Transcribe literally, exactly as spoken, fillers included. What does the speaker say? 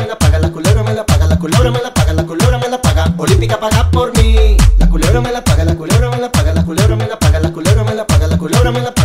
me la paga, la culebra me la paga, la culebra me la paga, la culebra me la paga. Olímpica paga por mí. La culebra me la paga, la culebra me la paga, la culebra me la paga, la culebra me la paga, la culebra me la paga.